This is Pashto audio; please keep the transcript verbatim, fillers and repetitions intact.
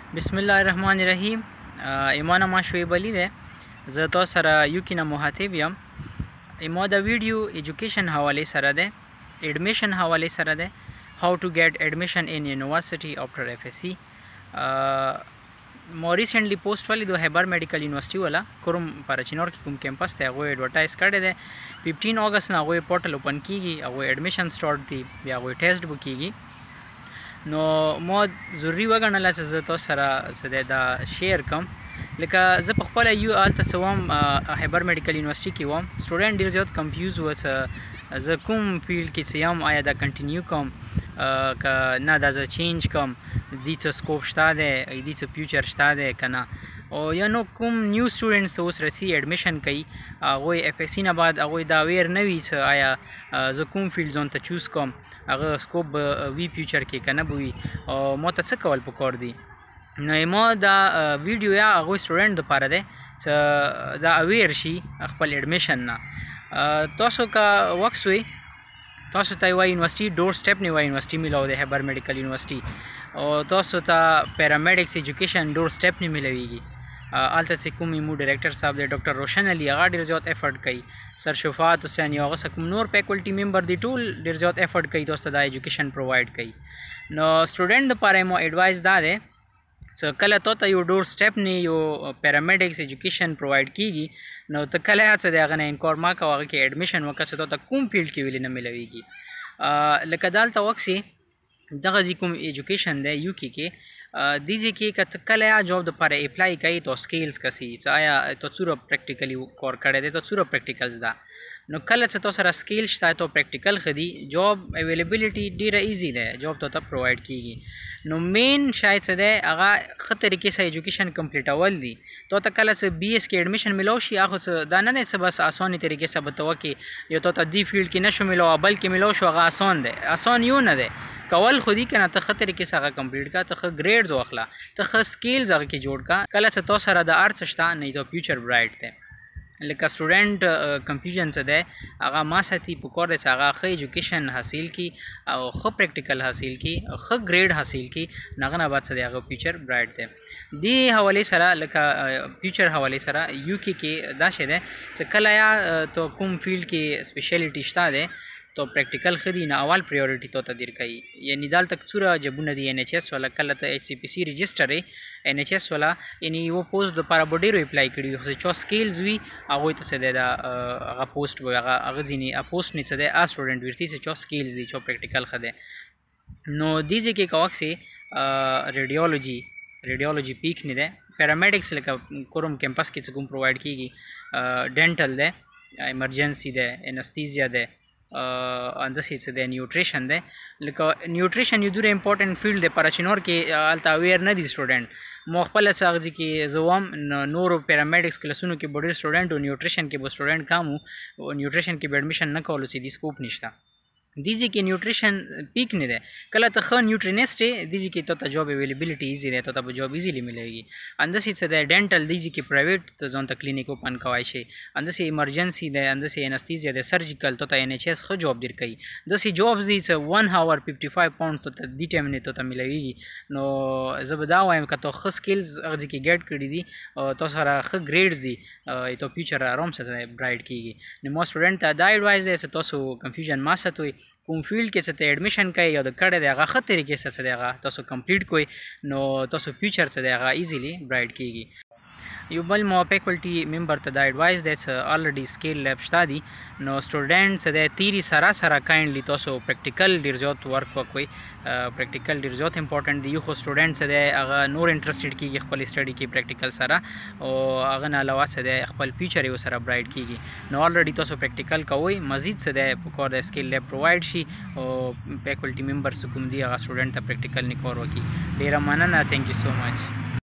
بسم الله الرحمن الرحیم. ایمان ما شعیب علی ده. زه تاسو سره یو کې نه مخاطب یم. ایما د ویډیو ایجوکیشن حواله سره ده، ایډمیشن حواله سره ده. How to get admission in university after F S C. ما ریسنټلی پوسټ والی د هیبر میډیکل یونیورسيټي والا کوم پارچینور کې کوم کیمپس ته هغه ایڈورټایز کړی دی. پنځه اگست نه هغه پورټل اوپن کیږي، هغه ایډمیشن سٹارټ دی، بیا هغه ټیسټ بو کیږي. نو ما ضروری وګڼله چې زه تاسو سره څه دا شیر کوم. لکه زه په خپله یو هلته څه وم هیبر میډیکل یونیورسيټي کې وم. سټوډنټ ډېر زیات کنفیوز و چې زه کوم فیلډ کې څه یم، آیا دا کنټینیو کوم که نه دا زه چینج کوم، دې څه سکوپ شته دی، دې څه فیوچر شته دی که نه. او یا نو کوم نیو سټوډنټس اوس رسي ایډمیشن کوي، هغوی اف ایس سی نه بعد هغوی دا اویر نه وي چې آیا زه کوم فیلډ ځان ته چوز کوم، هغه سکوپ به وي فیوچر کې که نه به وي، او ما ته څه کول پکار دي. نو ما دا ویډیو یا هغوی سټوډنټ دپاره دی چې دا اویر شي خپل ایډمیشن نه. تاسو که وکس وي تاسو ته یوه یونیورسيټي ډور سټیپ نه یوه یونیورسيټي میلاو دی هیبر میډیکل یونیورسيټي، او تاسو ته پیرامیډکس ایجوکیشن ډور سټیپ نه میلاویږي. هلته چې کوم ایمو ډایرکټر صاحب دی ډاکټر روشن علي، هغه ډېر زیات افرټ کوي. سر شفاعت حسین یا هغه کوم نور فیکلټي ممبر دی ټول ډېر زیات افرټ کوي تاسو ته دا ایجوکیشن پرووایډ کوي. نو سټوډنټ دپاره مو ایډوایس دا دی چې کله تا ته یو ډور سټیپ نه یو پیرامیډکس ایجوکیشن پرووایډ کیږي، نو ته کله هڅه د هغه نه انکار مه کوه، هغه کې ایډمیشن وکړه چې تا ته کوم فیلډ کې ویلې نه میلاویږي. لکه دلته وکسي دغه ځای کوم ایجوکیشن دی یو کې کې دې ځای کې که ته کله یا جاب دپاره اپلای کوي تو سکیلز کسي چې آیا تا څومره پریکټیکلي کار کړی دی، تا څومره پریکټیکلز ده. نو کله چې تا سره سکیل شته تو پریکټیکل ښه دي، جاب اویلیبلیټي ډېره ایزي دی، جاب تا ته پرووایډ کیږي. نو مین شاید څه دی هغه ښه طریقې سره ایجوکیشن کمپلیټول دي. تا ته کله څه بي ایس کې ایډمیشن میلاو شي، هغه څه دا نه دی څه بس اسانې طریقې سره به ته وکړې، یا تا ته دې فیلډ کې نشو میلاوه بل کې میلاو شو، هغه آسان دی. آسان یو نه دی، کول خو دي که نه، ته ښه طریقې سره هغه کمپلیټ کړه، ته ښه ګریډز واخله، ته ښه سکیلز هغه کې جوړ کړه. کله چې تا سره د هر څه شته نه تو فیوچر برایټ دی. لکه سټوډنټ کنفیوژن څه دی هغه ما ساتي پکار دی چې هغه ښه ایجوکیشن حاصل کړي او ښه پریکټیکل حاصل کړي، ښه ګریډ حاصل کړي، نو هغه نه بعد څه دی هغه فیوچر برایټ دی. دې حوالې سره لکه فیوچر حوالې سره یو کې کې دا شی دی چې کله یا تو کوم فیلډ کې سپیشلیټي شته دی تو پریکټیکل ښه دي، نه اول پریورټي تو ته در کوي. یعنی دلته څومره جبونه دي این ایچ ایس والا، کله ته ایچ سی پی سی رجسټر یې این ایچ ایس والا، یعنی یوه پوسټ دپاره به ډېرو اپلای کړي وي، خو چې چا سکیلز وي هغوی ته څه دی دا هغه پوسټ به هغه هغه ځینې پوسټ نه څه دی هغه سټوډنټ ورسي چې چا سکیلز دي، چا پریکټیکل ښه دی. نو دې ځای کې که وکسې ریډیولوجي ریډیولوجي پیک نه دی. پیرامیډکس لکه کوم کیمپس کې چې کوم پرووایډ کیږي، ډینټل دی، ایمرجنسي دی، انستیزیا دی، اندسې څه دی نیوټریشن دی. لکه نیوټریشن یو دومره امپورټنټ فیلډ دی پارچینور کې، هلته اویر نه دي سټوډنټ. ما خپله څه هغه ځای کې زه وم، نورو پیرامیډکس کلاسونو کې به ډېر سټوډنټ و، نیوټریشن کې به سټوډنټ کم و، نیوټریشن کې به ایډمیشن نه کولو چې دې سکوپ نشته. دې ځای کې نیوټریشن پیک نه دی. کله ته ښه نیوټرینسټ یې دې ځای کې تا ته جاب اویلیبلیټي ایزي دی، تا ته به جاب ایزیلی میلیږي. همداسې څه دی ډینټل دې ځای کې پرایویټ ته ځان ته کلینیک اوپن کولی شي. همداسې ایمرجنسي دی، همداسې انستیزیا دی، سرجیکل تا ته این ایچ ایس ښه جاب در کوي. داسې جابز دي چې ون هاور ففټي فایو پاونډز تا ته دې ټایم نه تا ته میلیږي. نو زه به دا وایم که تا ښه سکیلز هغه ځای کې ګیټ کړي دي او تا سره ښه ګریډز دي، تو فیوچر آرام سره برایټ کیږي. نو ما سټوډنټ ته دا ایډوایس دی چې تاسو کنفیوژن مه ساتئ. کوم فیلډ کې څه ته ایډمیشن کوئ یا د کړی دی هغه ښه طریقې سره څه دی هغه تاسو کمپلیټ کوئ، نو تاسو فیوچر څه دی هغه ایزیلی برایټ کیږي. یو بل ما فیکلټي ممبر ته دا ایډوایس دی چې الریډي سکیل لیب شته دي، نو سټوډنټ څه دی تیري سره سره کایندلی تاسو پریکټیکل ډېر زیات ورک وکړئ. پریکټیکل ډېر زیات امپورټنټ دی. یو خو سټوډنټ څه دی هغه نور انټرسټډ کېږي خپل سټډي کې پریکټیکل سره، او هغه نه علاوه څه دی خپل فیوچر یې ورسره برایټ کېږي. نو الریډي تاسو پریکټیکل کوئ، مزید څه دی پکار دی سکیل لیب پرووایډ شي او فیکلټي ممبر څه کوم دي هغه سټوډنټ ته پریکټیکل نه کار وکړي. ډېره مننه. تھینک یو سو مچ.